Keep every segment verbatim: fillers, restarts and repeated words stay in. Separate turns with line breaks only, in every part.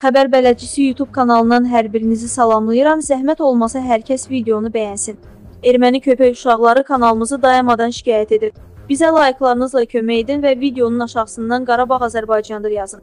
Xəbər Bələdçisi YouTube kanalından hər birinizi salamlayıram. Zəhmət olmasa hər kəs videonu bəyənsin. Erməni köpək uşaqları kanalımızı dayanmadan şikayət edir. Bizə layıqlarınızla kömək edin və videonun aşağısından Qarabağ Azərbaycandır yazın.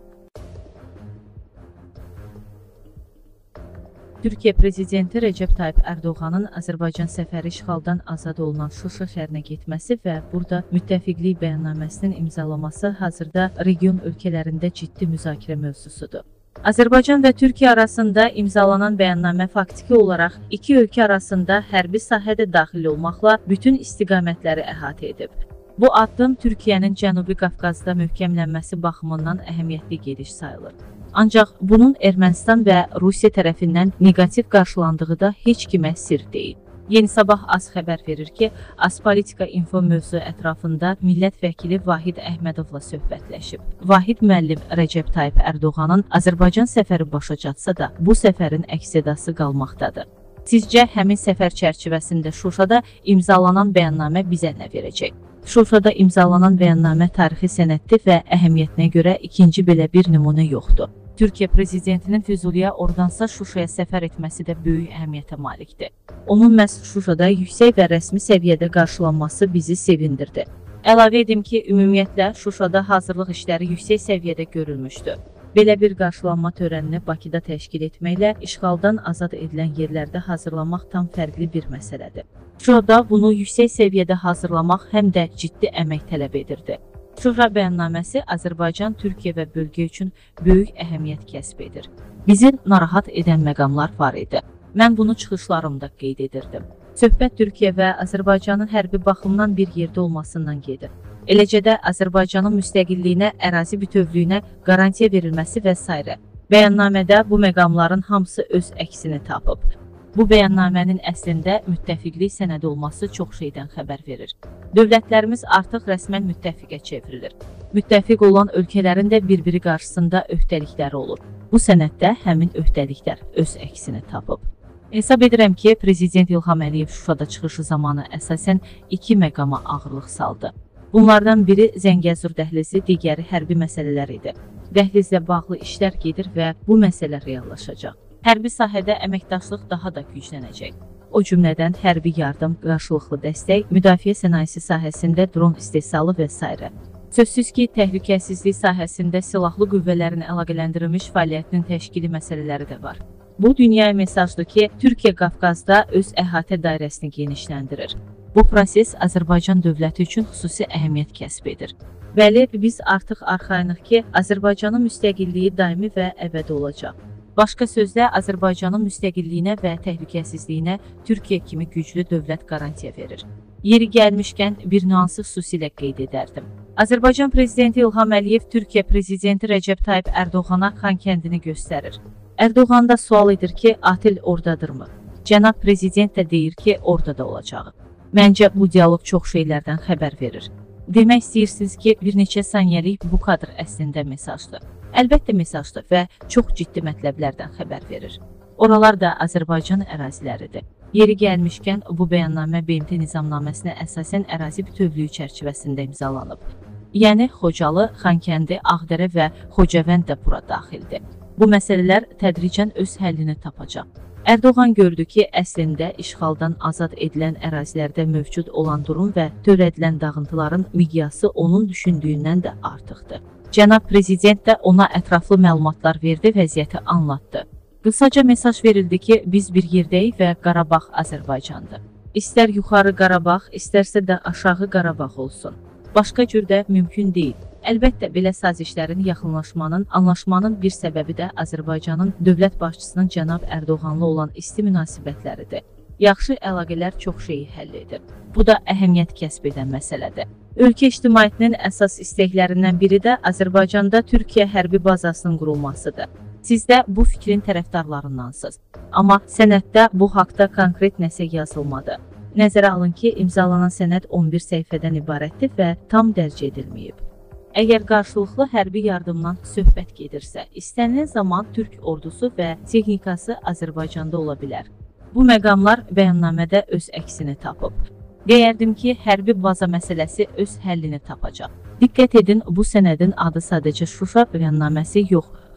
Türkiyə Prezidenti Rəcəb Tayyip Ərdoğanın Azərbaycan səfəri işğaldan azad olunan Şuşa şəhərinə getməsi və burada müttəfiqlik bəyannaməsinin imzalaması hazırda region ölkələrində ciddi müzakirə mövzusudur. Azərbaycan və Türkiyə arasında imzalanan bəyannamə faktiki olaraq iki ölkə arasında hərbi sahədə daxil olmaqla bütün istiqamətləri əhatə edib. Bu addım Türkiyənin Cənubi Qafqazda möhkəmlənməsi baxımından əhəmiyyətli gediş sayılır. Ancaq bunun Ermənistan və Rusiya tərəfindən negativ qarşılandığı da heç kimə sir deyil. Yeni Sabah az xəbər verir ki, Azpolitika info mövzu ətrafında millət vəkili Vahid Əhmədovla söhbətləşib. Vahid müəllim Rəcəb Tayyip Ərdoğanın Azərbaycan səfəri başa çatsa da, bu səfərin əks-sədası qalmaqdadır. Sizcə, həmin səfər çərçivəsində Şuşada imzalanan bəyannamə bizə nə verəcək? Şuşada imzalanan bəyannamə tarixi sənədli və əhəmiyyətinə görə ikinci belə bir nümunə yoxdur. Türkiyə Prezidentinin Füzuliyə oradansa Şuşaya səfər etməsi də böyük əhəmiyyətə malikdir. Onun məhz Şuşada yüksək və rəsmi səviyyədə qarşılanması bizi sevindirdi. Əlavə edim ki, ümumiyyətlə Şuşada hazırlıq işləri yüksək səviyyədə görülmüşdü. Belə bir qarşılanma törənini Bakıda təşkil etməklə işğaldan azad edilən yerlərdə hazırlamaq tam fərqli bir məsələdir. Şuşada bunu yüksək səviyyədə hazırlamaq həm də ciddi əmək tələb edirdi. Şuşa bəyannaməsi Azərbaycan, Türkiyə və bölgə üçün böyük əhəmiyyət kəsb edir. Bizi narahat edən məqamlar var idi. Mən bunu çıxışlarımda qeyd edirdim. Söhbət Türkiyə və Azərbaycanın hərbi baxımdan bir yerdə olmasından gedir. Eləcə də Azərbaycanın müstəqilliyinə, ərazi bütövlüyünə qarantiya verilməsi və s. Bəyannamədə bu məqamların hamısı öz əksini tapıb. Bu bəyannamənin əslində müttəfiqlik sənədi olması çox şeydən xəbər verir. Dövlətlərimiz artıq rəsmən müttəfiqə çevrilir. Müttəfiq olan ölkələrin də bir-biri qarşısında öhdəlikləri olur. Bu sənəddə həmin öhdəliklər öz əksini tapıb. Hesab edirəm ki, Prezident İlham Əliyev Şuşada çıxışı zamanı əsasən iki məqama ağırlıq saldı. Bunlardan biri Zəngəzur dəhlizi, digəri hərbi məsələlər idi. Dəhlizlə bağlı işlər gedir və bu məsələ reallaşacaq. Hərbi sahədə əməkdaşlıq daha da güclənəcək. O cümlədən hərbi yardım, qarşılıqlı dəstək, müdafiə sənayesi sahəsində dron istehsalı və s. Sözsüz ki, təhlükəsizlik sahəsində silahlı qüvvələrin əlaqələndirilmiş fəaliyyətinin təşkili məsələləri də var. Bu, dünyaya mesajdır ki, Türkiyə Qafqazda öz əhatə dairəsini genişləndirir. Bu proses Azərbaycan dövləti üçün xüsusi əhəmiyyət kəsb edir. Bəli, biz artıq arxayınıq ki, Azərbaycanın müstəqilliyi daimi və əbədi olacaq. Başqa sözlə, Azərbaycanın müstəqilliyinə və təhlükəsizliyinə Türkiyə kimi güclü dövlət qarantiya verir. Yeri gəlmişkən bir nüansı xüsusilə qeyd edərdim. Azərbaycan Prezidenti İlham Əliyev Türkiyə Prezidenti Rəcəb Tayyip Ərdoğana Xankəndini göstərir. Ərdoğan da sual edir ki, Atil oradadırmı? Cənab Prezident də deyir ki, orada da olacağı. Məncə, bu dialoq çox şeylərdən xəbər verir. Demək istəyirsiniz ki, bir neçə saniyəlik bu kadr əslində mesajdır. Əlbəttə mesajdır və çox ciddi mətləblərdən xəbər verir. Oralar da Azərbaycan əraziləridir. Yeri gəlmişkən, bu bəyannamə B M T nizamnaməsinə əsasən ərazi bütövlüyü çərçivəsində imzalanıb. Yəni, Xocalı, Xankəndi, Ağdərə və Xocavənd də bura daxildir. Bu məsələlər tədricən öz həllini tapacaq. Ərdoğan gördü ki, əslində işğaldan azad edilən ərazilərdə mövcud olan durum və törədilən dağıntıların miqyası onun düşündüyündən də artıqdır. Cənab Prezident də ona ətraflı məlumatlar verdi, vəziyyəti anlatdı. Qısaca mesaj verildi ki, biz bir yerdəyik və Qarabağ Azərbaycandır. İstər yuxarı Qarabağ, istərsə də aşağı Qarabağ olsun. Başqa cür də mümkün deyil. Əlbəttə, belə sazişlərin yaxınlaşmanın, anlaşmanın bir səbəbi də Azərbaycanın dövlət başçısının cənab Ərdoğanla olan isti münasibətləridir. Yaxşı əlaqələr çox şeyi həll edir. Bu da əhəmiyyət kəsb edən məsələdir. Ölkə ictimaiyyətinin əsas istəklərindən biri də Azərbaycanda Türkiyə hərbi bazasının qurulmasıdır. Siz də bu fikrin tərəfdarlarındansınız. Amma sənəddə bu haqda konkret nəsə yazılmadı. Nəzərə alın ki, imzalanan sənəd on bir səhifədən ibarətdir və tam dərc edilməyib. Əgər qarşılıqlı hərbi yardımdan söhbət gedirsə, istənilən zaman Türk ordusu və texnikası Azərbaycanda ola bilər. Bu məqamlar bəyannamədə öz əksini tapıb. Deyərdim ki, hərbi baza məsələsi öz həllini tapacaq. Diqqət edin, bu sənədin adı sadəcə Şuşa bəyannaməsi yox,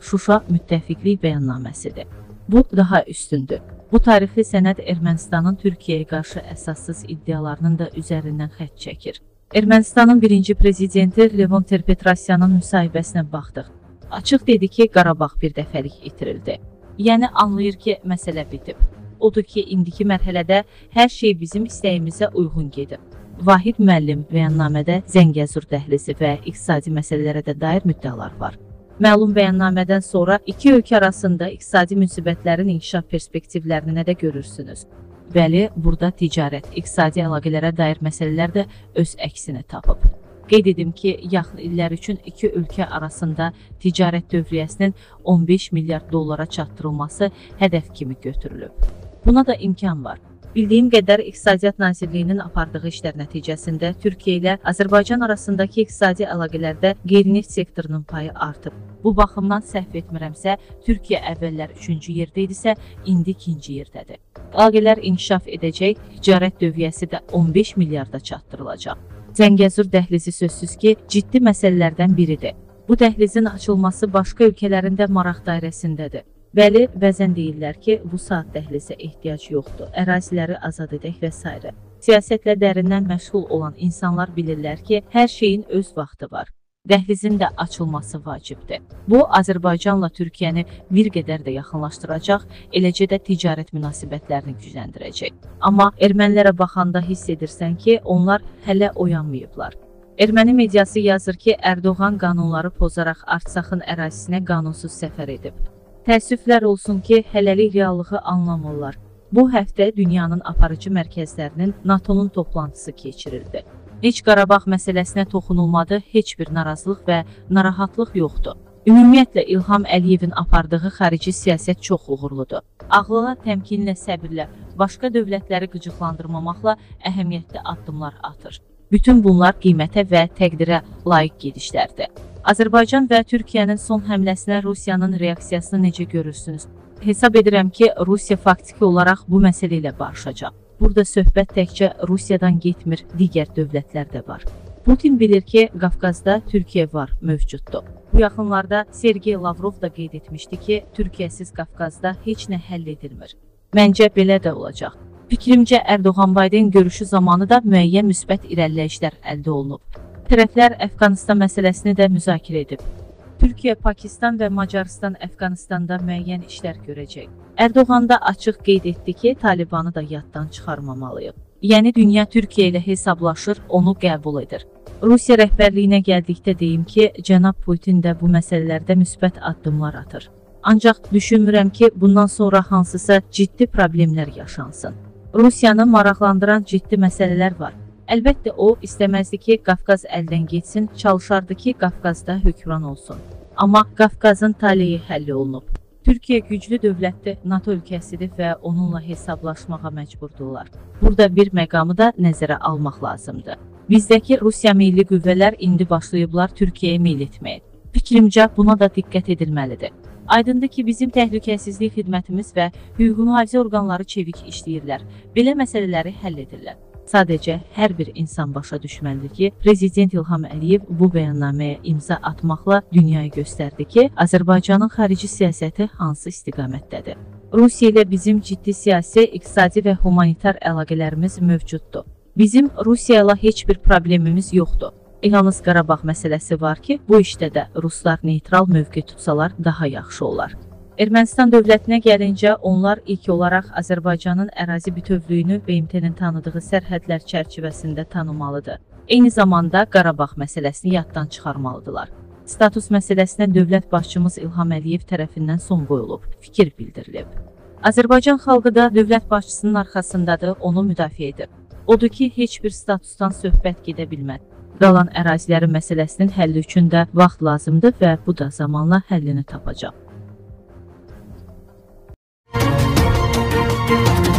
Şuşa müttəfiqlik bəyannaməsidir. Bu daha üstündür. Bu tarixli sənəd Ermənistanın Türkiyəyə qarşı əsassız iddialarının da üzərindən xətt çəkir. Ermənistanın birinci prezidenti Levon Ter-Petrosyanın müsahibəsinə baxdıq. Açıq dedi ki, Qarabağ bir dəfəlik itirildi. Yəni anlayır ki, məsələ bitib. Odur ki, indiki mərhələdə hər şey bizim istəyimizə uyğun gedib. Vahid müəllim bəyannamədə Zəngəzur dəhlizi və iqtisadi məsələlərə də dair müddəalar var. Məlum bəyannamədən sonra iki ölkə arasında iqtisadi münasibətlərin inkişaf perspektivlərini nə də görürsünüz. Bəli, burada ticarət, iqtisadi əlaqələrə dair məsələlər də öz əksini tapıb. Qeyd edim ki, yaxın illər üçün iki ölkə arasında ticarət dövriyyəsinin on beş milyard dollara çatdırılması hədəf kimi götürülüb. Buna da imkan var. Bildiyim qədər İqtisadiyyat Nazirliyinin apardığı işlər nəticəsində Türkiyə ilə Azərbaycan arasındakı iqtisadi əlaqələrdə qeyri-neft sektorunun payı artıb. Bu baxımdan səhv etmirəmsə, Türkiyə əvvəllər üçüncü yerdə idisə, indi ikinci yerdədir. Əlaqələr inkişaf edəcək, ticarət dövriyyəsi də on beş milyarda çatdırılacaq. Zəngəzur dəhlizi sözsüz ki, ciddi məsələlərdən biridir. Bu dəhlizin açılması başqa ölkələrin də maraq dairəsindədir. Bəli, bəzən deyirlər ki, bu saat dəhlizə ehtiyac yoxdur, əraziləri azad edək və s. Siyasətlə dərindən məşğul olan insanlar bilirlər ki, hər şeyin öz vaxtı var. Dəhlizin də açılması vacibdir. Bu, Azərbaycanla Türkiyəni bir qədər də yaxınlaşdıracaq, eləcə də ticarət münasibətlərini gücləndirəcək. Amma ermənilərə baxanda hiss edirsən ki, onlar hələ oyanmayıblar. Erməni mediası yazır ki, Ərdoğan qanunları pozaraq Artsakın ərazisinə qanunsuz səfər edib. Təəssüflər olsun ki, hələlik reallığı anlamırlar. Bu həftə dünyanın aparıcı mərkəzlərinin NATO'nun toplantısı keçirildi. Heç Qarabağ məsələsinə toxunulmadı, heç bir narazılıq və narahatlıq yoxdur. Ümumiyyətlə İlham Əliyevin apardığı xarici siyasət çox uğurludur. Ağlıla, təmkinlə, səbirlə, başqa dövlətləri qıcıqlandırmamaqla əhəmiyyətli addımlar atır. Bütün bunlar qiymətə və təqdirə layiq gedişlərdir. Azərbaycan və Türkiyənin son həmləsinə Rusiyanın reaksiyasını necə görürsünüz? Hesab edirəm ki, Rusiya faktiki olaraq bu məsələ ilə barışacaq. Burada söhbət təkcə Rusiyadan getmir, digər dövlətlər də var. Putin bilir ki, Qafqazda Türkiyə var, mövcuddur. Bu yaxınlarda Sergey Lavrov da qeyd etmişdi ki, Türkiyəsiz Qafqazda heç nə həll edilmir. Məncə belə də olacaq. Fikrimcə Ərdoğan-Bayden görüşü zamanı da müəyyən müsbət irəliləyişlər əldə olunub. Tərəflər Əfqanistan məsələsini də müzakirə edib. Türkiyə, Pakistan və Macarıstan Əfqanistanda müəyyən işlər görəcək. Ərdoğan da açıq qeyd etdi ki, Talibanı da yaddan çıxarmamalıyıq. Yəni dünya Türkiyə ilə hesablaşır, onu qəbul edir. Rusiya rəhbərliyinə gəldikdə deyim ki, cənab Putin də bu məsələlərdə müsbət addımlar atır. Ancaq düşünmürəm ki, bundan sonra hansısa ciddi problemlər yaşansın. Rusiyanı maraqlandıran ciddi məsələlər var. Əlbəttə o, istəməzdi ki, Qafqaz əldən getsin, çalışardı ki, Qafqazda hökmran olsun. Amma Qafqazın taleyi həll olunub. Türkiyə güclü dövlətdir, NATO ölkəsidir və onunla hesablaşmağa məcburdurlar. Burada bir məqamı da nəzərə almaq lazımdır. Bizdəki Rusiya milli qüvvələr indi başlayıblar Türkiyəyə meyl etməyə. Fikrimcə buna da diqqət edilməlidir. Aydındır ki, bizim təhlükəsizlik xidmətimiz və hüquq mühafizə orqanları çevik işləyirlər. Belə məsələləri həll edirlər. Sadəcə hər bir insan başa düşməlidir ki, Prezident İlham Əliyev bu bəyannaməyə imza atmaqla dünyaya göstərdi ki, Azərbaycanın xarici siyasəti hansı istiqamətdədir. Rusiya ilə bizim ciddi siyasi, iqtisadi və humanitar əlaqələrimiz mövcuddur. Bizim Rusiya ilə heç bir problemimiz yoxdur. Yalnız Qarabağ məsələsi var ki, bu işdə də Ruslar neytral mövqe tutsalar daha yaxşı olar. Ermənistan dövlətinə gəlincə, onlar ilk olaraq Azərbaycanın ərazi bütövlüyünü B M T-nin tanıdığı sərhədlər çərçivəsində tanımalıdır. Eyni zamanda Qarabağ məsələsini yaddan çıxarmalıdırlar. Status məsələsinə dövlət başçımız İlham Əliyev tərəfindən son qoyulub, fikir bildirilib. Azərbaycan xalqı da dövlət başçısının arxasındadır, onu müdafiə edir. Odur ki, heç bir statusdan söhbət gedə bilməz. Qalan ərazilərin məsələsinin həlli üçün də vaxt lazımdır və bu da zamanla həllini tapacaq. Thank you.